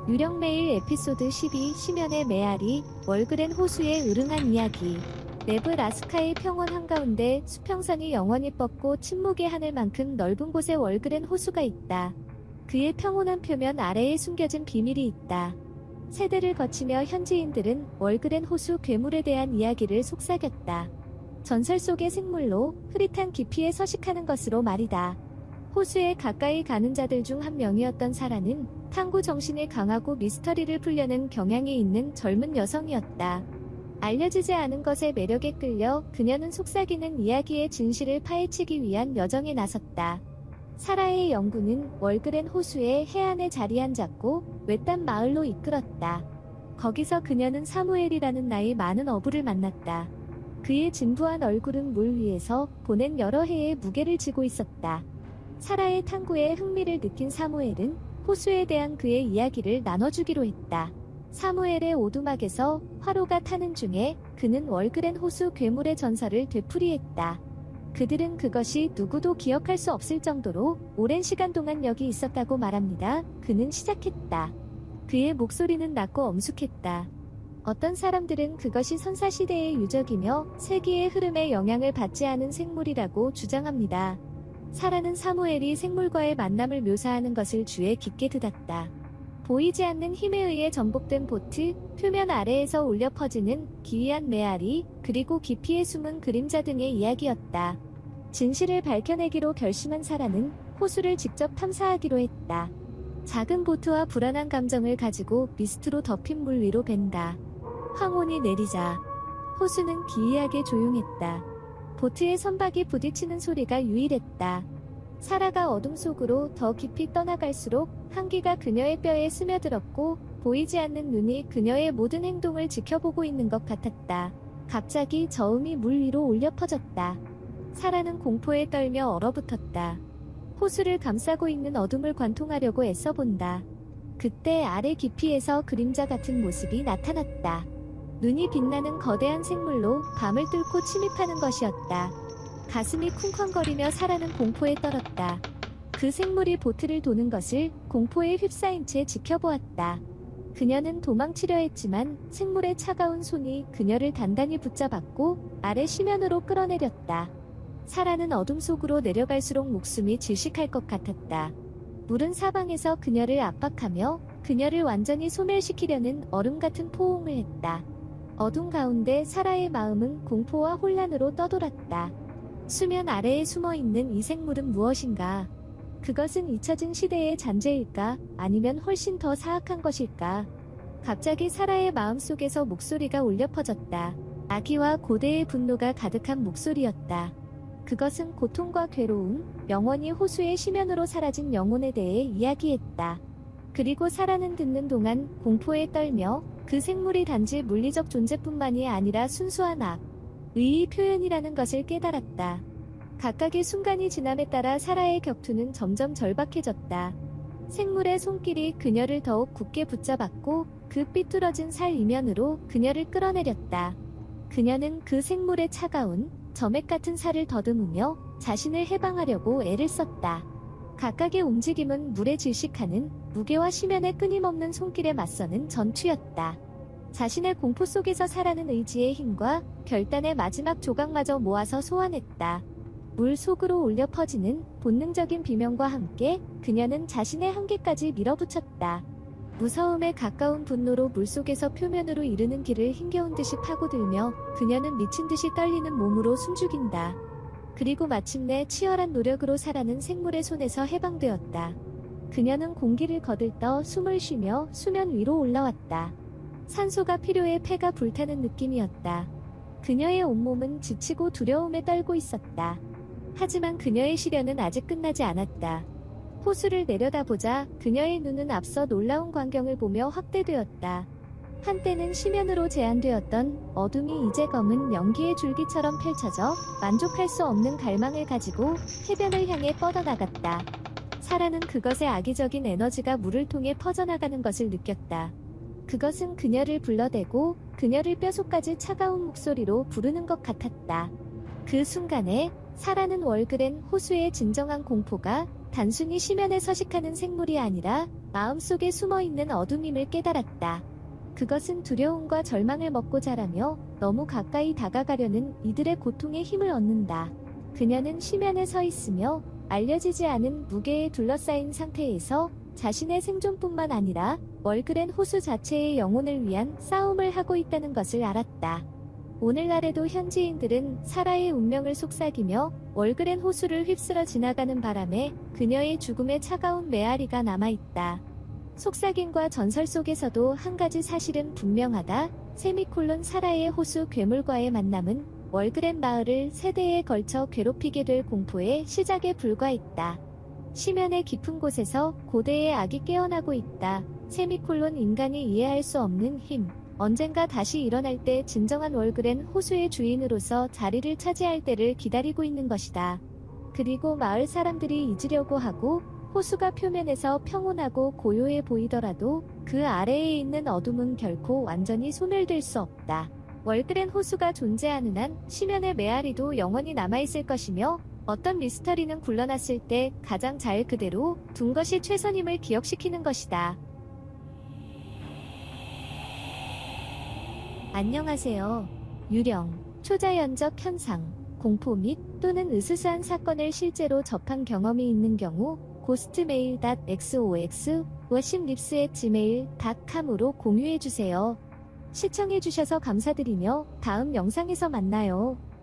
유령 메일 에피소드 12 심연의 메아리, 월그랜 호수의 으릉한 이야기. 네브라스카의 평원 한가운데 수평선이 영원히 뻗고 침묵의 하늘만큼 넓은 곳에 월그랜 호수가 있다. 그의 평온한 표면 아래에 숨겨진 비밀이 있다. 세대를 거치며 현지인들은 월그랜 호수 괴물에 대한 이야기를 속삭였다. 전설 속의 생물로 흐릿한 깊이에 서식하는 것으로 말이다. 호수에 가까이 가는 자들 중 한 명이었던 사라는 탐구 정신이 강하고 미스터리를 풀려는 경향이 있는 젊은 여성이었다. 알려지지 않은 것의 매력에 끌려 그녀는 속삭이는 이야기의 진실을 파헤치기 위한 여정에 나섰다. 사라의 연구는 월그랜 호수의 해안에 자리한 작고 외딴 마을로 이끌었다. 거기서 그녀는 사무엘이라는 나이 많은 어부를 만났다. 그의 진부한 얼굴은 물 위에서 보낸 여러 해의 무게를 지고 있었다. 사라의 탐구에 흥미를 느낀 사무엘은 호수에 대한 그의 이야기를 나눠주기로 했다. 사무엘의 오두막에서 화로가 타는 중에 그는 월그랜 호수 괴물의 전설을 되풀이했다. 그들은 그것이 누구도 기억할 수 없을 정도로 오랜 시간 동안 여기 있었다고 말합니다. 그는 시작했다. 그의 목소리는 낮고 엄숙했다. 어떤 사람들은 그것이 선사시대의 유적이며 세기의 흐름에 영향을 받지 않은 생물이라고 주장합니다. 사라는 사무엘이 생물과의 만남을 묘사하는 것을 주에 깊게 듣았다. 보이지 않는 힘에 의해 전복된 보트, 표면 아래에서 울려 퍼지는 기이한 메아리, 그리고 깊이에 숨은 그림자 등의 이야기였다. 진실을 밝혀내기로 결심한 사라는 호수를 직접 탐사하기로 했다. 작은 보트와 불안한 감정을 가지고 미스트로 덮인 물 위로 벤다. 황혼이 내리자 호수는 기이하게 조용했다. 보트의 선박이 부딪히는 소리가 유일했다. 사라가 어둠 속으로 더 깊이 떠나갈수록 한기가 그녀의 뼈에 스며들었고 보이지 않는 눈이 그녀의 모든 행동을 지켜보고 있는 것 같았다. 갑자기 저음이 물 위로 울려 퍼졌다. 사라는 공포에 떨며 얼어붙었다. 호수를 감싸고 있는 어둠을 관통하려고 애써본다. 그때 아래 깊이에서 그림자 같은 모습이 나타났다. 눈이 빛나는 거대한 생물로 밤을 뚫고 침입하는 것이었다. 가슴이 쿵쾅거리며 사라는 공포에 떨었다. 그 생물이 보트를 도는 것을 공포에 휩싸인 채 지켜보았다. 그녀는 도망치려 했지만 생물의 차가운 손이 그녀를 단단히 붙잡았고 아래 심연으로 끌어내렸다. 사라는 어둠 속으로 내려갈수록 목숨이 질식할 것 같았다. 물은 사방에서 그녀를 압박하며 그녀를 완전히 소멸시키려는 얼음 같은 포옹을 했다. 어둠 가운데 사라의 마음은 공포와 혼란으로 떠돌았다. 수면 아래에 숨어있는 이 생물은 무엇인가? 그것은 잊혀진 시대의 잔재일까? 아니면 훨씬 더 사악한 것일까? 갑자기 사라의 마음속에서 목소리가 울려 퍼졌다. 악의와 고대의 분노가 가득한 목소리였다. 그것은 고통과 괴로움, 영원히 호수의 심연으로 사라진 영혼에 대해 이야기했다. 그리고 사라는 듣는 동안 공포에 떨며 그 생물이 단지 물리적 존재뿐만이 아니라 순수한 악, 의의 표현이라는 것을 깨달았다. 각각의 순간이 지남에 따라 사라의 격투는 점점 절박해졌다. 생물의 손길이 그녀를 더욱 굳게 붙잡았고 그 삐뚤어진 살 이면으로 그녀를 끌어내렸다. 그녀는 그 생물의 차가운, 점액 같은 살을 더듬으며 자신을 해방하려고 애를 썼다. 각각의 움직임은 물에 질식하는 무게와 심연의 끊임없는 손길에 맞서는 전투였다. 자신의 공포 속에서 사라는 의지의 힘과 결단의 마지막 조각마저 모아서 소환했다. 물 속으로 울려 퍼지는 본능적인 비명과 함께 그녀는 자신의 한계까지 밀어붙였다. 무서움에 가까운 분노로 물속에서 표면으로 이르는 길을 힘겨운 듯이 파고들며 그녀는 미친 듯이 떨리는 몸으로 숨죽인다. 그리고 마침내 치열한 노력으로 사라는 생물의 손에서 해방되었다. 그녀는 공기를 거들떠 숨을 쉬며 수면 위로 올라왔다. 산소가 필요해 폐가 불타는 느낌이었다. 그녀의 온몸은 지치고 두려움에 떨고 있었다. 하지만 그녀의 시련은 아직 끝나지 않았다. 호수를 내려다보자 그녀의 눈은 앞서 놀라운 광경을 보며 확대되었다. 한때는 심연으로 제한되었던 어둠이 이제 검은 연기의 줄기처럼 펼쳐져 만족할 수 없는 갈망을 가지고 해변을 향해 뻗어나갔다. 사라는 그것의 악의적인 에너지가 물을 통해 퍼져나가는 것을 느꼈다. 그것은 그녀를 불러대고 그녀를 뼛속까지 차가운 목소리로 부르는 것 같았다. 그 순간에 사라는 월그랜 호수의 진정한 공포가 단순히 심연에 서식하는 생물이 아니라 마음속에 숨어있는 어둠임을 깨달았다. 그것은 두려움과 절망을 먹고 자라며 너무 가까이 다가가려는 이들의 고통에 힘을 얻는다. 그녀는 심연에 서 있으며 알려지지 않은 무게에 둘러싸인 상태에서 자신의 생존뿐만 아니라 월그랜 호수 자체의 영혼을 위한 싸움을 하고 있다는 것을 알았다. 오늘날에도 현지인들은 사라의 운명을 속삭이며 월그랜 호수를 휩쓸어 지나가는 바람에 그녀의 죽음의 차가운 메아리가 남아있다. 속삭임과 전설 속에서도 한 가지 사실은 분명하다. 사라의 호수 괴물과의 만남은 월그랜 마을을 세대에 걸쳐 괴롭히게 될 공포의 시작에 불과했다. 심연의 깊은 곳에서 고대의 악이 깨어나고 있다. 인간이 이해할 수 없는 힘. 언젠가 다시 일어날 때 진정한 월그랜 호수의 주인으로서 자리를 차지할 때를 기다리고 있는 것이다. 그리고 마을 사람들이 잊으려고 하고 호수가 표면에서 평온하고 고요해 보이더라도 그 아래에 있는 어둠은 결코 완전히 소멸될 수 없다. 월그랜 호수가 존재하는 한 심연의 메아리도 영원히 남아있을 것이며 어떤 미스터리는 굴러났을 때 가장 잘 그대로 둔 것이 최선임을 기억시키는 것이다. 안녕하세요. 유령, 초자연적 현상, 공포 및 또는 으스스한 사건을 실제로 접한 경험이 있는 경우 ghostmail.xox worshiplips@gmail.com으로 공유해주세요. 시청해주셔서 감사드리며 다음 영상에서 만나요.